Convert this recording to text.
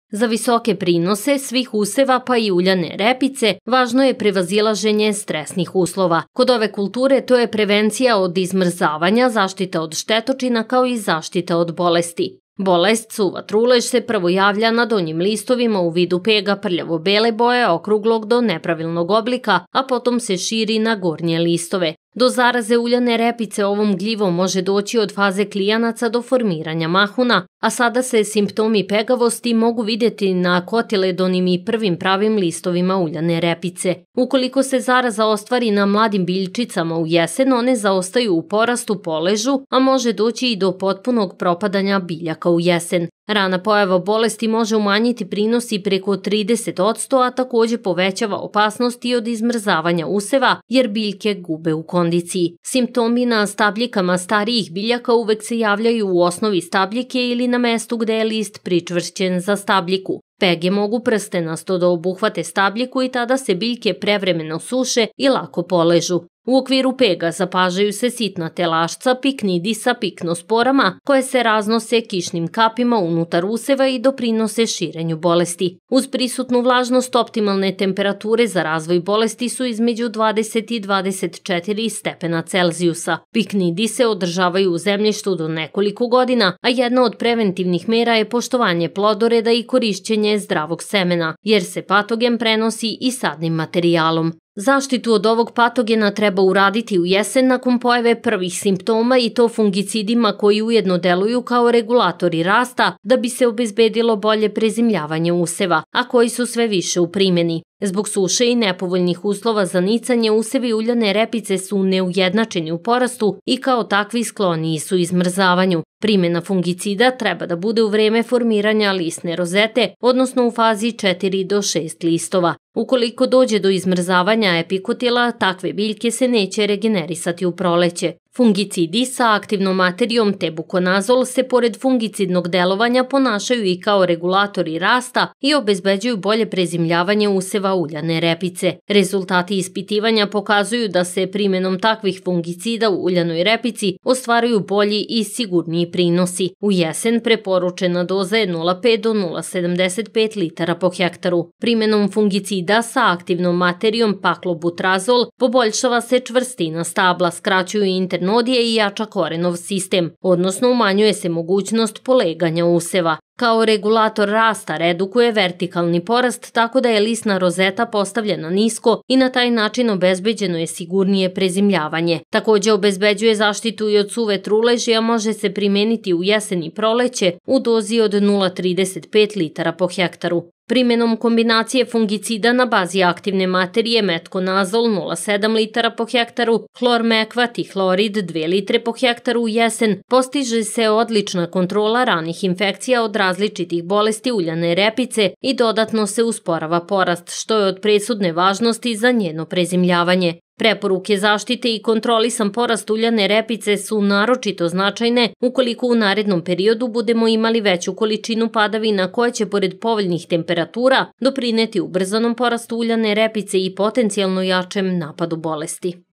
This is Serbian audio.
Za visoke prinose svih useva pa i uljane repice važno je prevazilaženje stresnih uslova. Kod ove kulture to je prevencija od izmrzavanja, zaštita od štetočina kao i zaštita od bolesti. Bolest suva trulež se prvo javlja na donjim listovima u vidu pega prljavo-bele boje, okruglog do nepravilnog oblika, a potom se širi na gornje listove. Do zaraze uljane repice ovom gljivom može doći od faze klijanaca do formiranja mahuna, a sada se simptomi pegavosti mogu vidjeti na kotiledonim i prvim pravim listovima uljane repice. Ukoliko se zaraza ostvari na mladim biljčicama u jesen, one zaostaju u porastu, poležu, a može doći i do potpunog propadanja biljaka u jesen. Rana pojava bolesti može umanjiti prinos i preko 30%, a također povećava opasnost i od izmrzavanja useva jer biljke gube u kondiciji. Simptomi na stabljikama starijih biljaka uvek se javljaju u osnovi stabljike ili na mestu gde je list pričvršćen za stabljiku. Pege mogu prstenasto da obuhvate stabljiku i tada se biljke prevremeno suše i lako poležu. U okviru pega zapažaju se sitna telašca, piknidisa, piknosporama koje se raznose kišnim kapima unutar useva i doprinose širenju bolesti. Uz prisutnu vlažnost optimalne temperature za razvoj bolesti su između 20 i 24 stepena Celzijusa. Piknidise održavaju u zemljištu do nekoliko godina, a jedna od preventivnih mera je poštovanje plodoreda i korišćenje zdravog semena, jer se patogen prenosi i sadnim materijalom. Zaštitu od ovog patogena treba uraditi u jesen nakon pojave prvih simptoma i to fungicidima koji ujedno deluju kao regulatori rasta da bi se obezbedilo bolje prezimljavanje useva, a koji su sve više u primjeni. Zbog suše i nepovoljnih uslova za nicanje, usevi uljane repice su neujednačeni u porastu i kao takvi skloniji su izmrzavanju. Primjena fungicida treba da bude u vreme formiranja listne rozete, odnosno u fazi 4 do 6 listova. Ukoliko dođe do izmrzavanja epikotila, takve biljke se neće regenerisati u proleće. Fungicidi sa aktivnom materijom tebukonazol se pored fungicidnog delovanja ponašaju i kao regulatori rasta i obezbeđuju bolje prezimljavanje useva uljane repice. Rezultati ispitivanja pokazuju da se primjenom takvih fungicida u uljanoj repici ostvaruju bolji i sigurniji prinosi. U jesen preporučena doza je 0,5 do 0,75 litara po hektaru. Primjenom fungicida sa aktivnom materijom paklobutrazol poboljšava se čvrstina stabla, skraćuju internodije i jača korenov sistem, odnosno umanjuje se mogućnost poleganja useva. Kao regulator rasta redukuje vertikalni porast tako da je listna rozeta postavljena nisko i na taj način obezbeđeno je sigurnije prezimljavanje. Također obezbeđuje zaštitu i od suve truleži, a može se primeniti u jesen i proleće u dozi od 0,35 litara po hektaru. Primjenom kombinacije fungicida na bazi aktivne materije metkonazol 0,7 litara po hektaru, hlormekvat i hlorid 2 litre po hektaru u jesen postiže se odlična kontrola ranih infekcija od različitih bolesti uljane repice i dodatno se usporava porast, što je od presudne važnosti za njeno prezimljavanje. Preporuke zaštite i kontrolisan porast uljane repice su naročito značajne ukoliko u narednom periodu budemo imali veću količinu padavina koje će pored povoljnih temperatura doprineti ubrzanom porastu uljane repice i potencijalno jačem napadu bolesti.